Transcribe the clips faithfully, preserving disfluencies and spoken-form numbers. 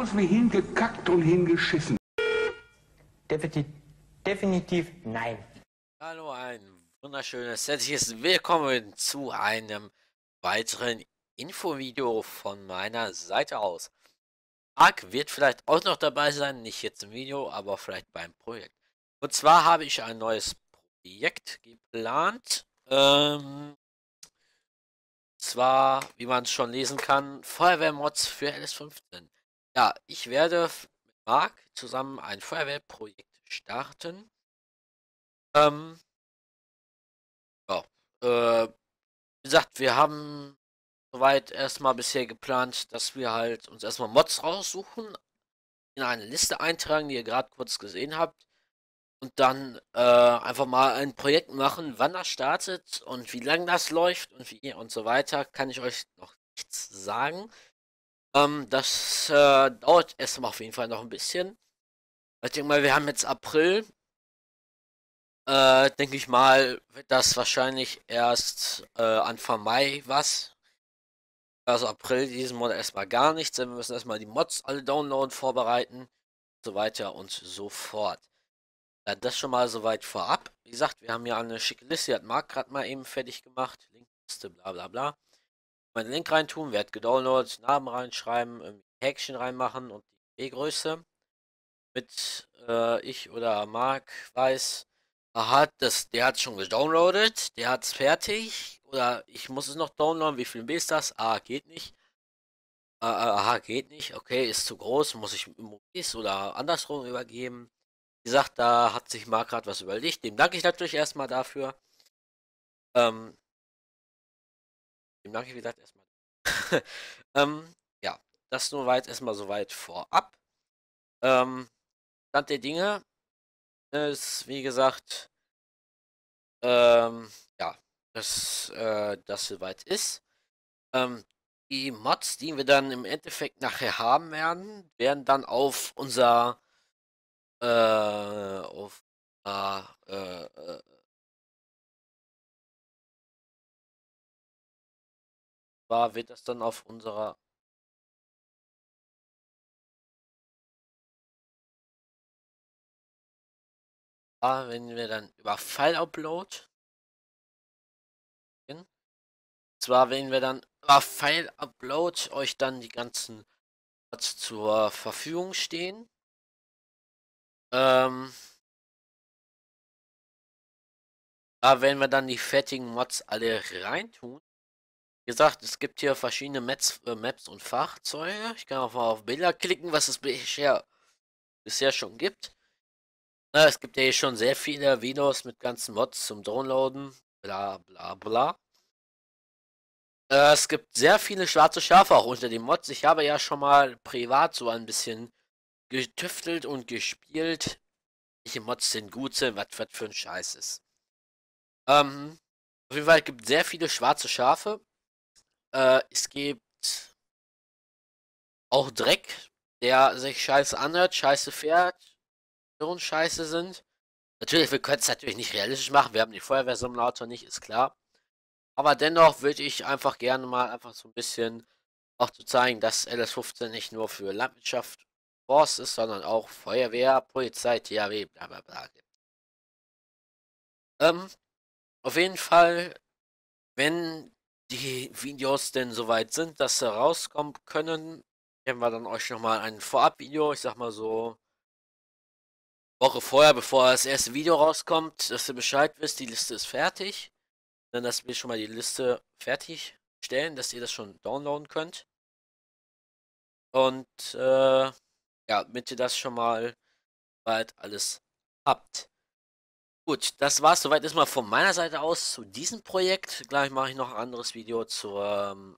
aus wie hingekackt und hingeschissen. Definitiv, definitiv nein. Hallo, ein wunderschönes, herzliches Willkommen zu einem weiteren Infovideo von meiner Seite aus. Ark wird vielleicht auch noch dabei sein, nicht jetzt im Video, aber vielleicht beim Projekt. Und zwar habe ich ein neues Projekt geplant. Ähm, zwar, wie man schon lesen kann, Feuerwehrmods für L S fünfzehn. Ja, ich werde mit Marc zusammen ein Feuerwehrprojekt starten. Ähm, ja, äh, wie gesagt, wir haben soweit erstmal bisher geplant, dass wir halt uns erstmal Mods raussuchen, in eine Liste eintragen, die ihr gerade kurz gesehen habt, und dann äh, einfach mal ein Projekt machen, wann das startet und wie lange das läuft und wie und so weiter, kann ich euch noch nichts sagen. Ähm, das äh, dauert erstmal auf jeden Fall noch ein bisschen. Ich denke mal, wir haben jetzt April. Äh, denke ich mal, wird das wahrscheinlich erst äh, Anfang Mai was. Also April diesen Monat erstmal gar nichts, denn wir müssen erstmal die Mods alle downloaden, vorbereiten, und so weiter und so fort. Ja, das schon mal soweit vorab. Wie gesagt, wir haben ja eine schicke Liste, die hat Marc gerade mal eben fertig gemacht. Linkliste, bla bla bla. Meinen Link reintun, wer hat gedownloadet, Namen reinschreiben, irgendwie Häkchen reinmachen und die E-Größe. Mit äh, ich oder Marc weiß, aha, das, der hat schon gedownloadet, der hat's fertig. Oder ich muss es noch downloaden, wie viel M B ist das? Ah, geht nicht. Äh, aha, geht nicht. Okay, ist zu groß, muss ich Emojis oder andersrum übergeben. Wie gesagt, da hat sich Marc gerade was überlegt. Dem danke ich natürlich erstmal dafür. Ähm, dem danke ich, wie gesagt, erstmal. ähm, ja, das nur weit erstmal soweit vorab. Ähm, Stand der Dinge ist, wie gesagt, ähm, ja, dass äh, das soweit ist. Ähm, die Mods, die wir dann im Endeffekt nachher haben werden, werden dann auf unser äh, auf äh, äh, äh, war wird das dann auf unserer ah, wenn wir dann über File Upload gehen. Zwar, wenn wir dann über File Upload euch dann die ganzen Mods zur Verfügung stehen. Ähm, da werden wir dann die fertigen Mods alle reintun. Wie gesagt, es gibt hier verschiedene Maps, äh, Maps und Fahrzeuge. Ich kann auch mal auf Bilder klicken, was es bisher, bisher schon gibt. Na, es gibt ja hier schon sehr viele Videos mit ganzen Mods zum Downloaden. Bla bla bla. Äh, es gibt sehr viele schwarze Schafe auch unter den Mods. Ich habe ja schon mal privat so ein bisschen getüftelt und gespielt. Welche Mods denn gut sind, was was für ein Scheiß ist. Ähm, auf jeden Fall gibt es sehr viele schwarze Schafe. Äh, es gibt auch Dreck, der sich scheiße anhört, scheiße fährt, und scheiße sind. Natürlich, wir können es natürlich nicht realistisch machen, wir haben die Feuerwehrsimulator nicht, ist klar. Aber dennoch würde ich einfach gerne mal einfach so ein bisschen auch zu zeigen, dass L S fünfzehn nicht nur für Landwirtschaft Forst ist, sondern auch Feuerwehr, Polizei, T H W, bla bla bla. Ähm, auf jeden Fall, wenn die Videos denn soweit sind, dass sie rauskommen können, werden wir dann euch nochmal ein Vorab-Video, ich sag mal so Woche vorher, bevor das erste Video rauskommt, dass ihr Bescheid wisst, die Liste ist fertig. Dann, dass wir schon mal die Liste fertig stellen, dass ihr das schon downloaden könnt. Und äh, ja, damit ihr das schon mal bald alles habt. Gut, das war's soweit erstmal von meiner Seite aus zu diesem Projekt. Gleich mache ich noch ein anderes Video zum ähm,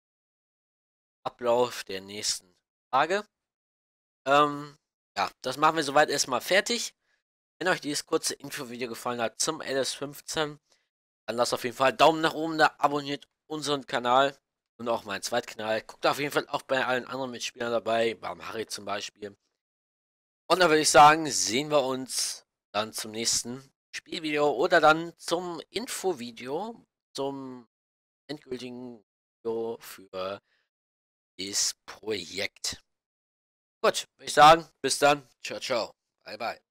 Ablauf der nächsten Tage. Ähm, ja, das machen wir soweit erstmal fertig. Wenn euch dieses kurze Infovideo gefallen hat zum L S fünfzehn, dann lasst auf jeden Fall Daumen nach oben da, abonniert unseren Kanal und auch meinen Zweitkanal. Guckt auf jeden Fall auch bei allen anderen Mitspielern dabei, beim Harry zum Beispiel. Und dann würde ich sagen, sehen wir uns dann zum nächsten Spielvideo oder dann zum Infovideo, zum endgültigen Video für das Projekt. Gut, würde ich sagen, bis dann. Ciao, ciao. Bye, bye.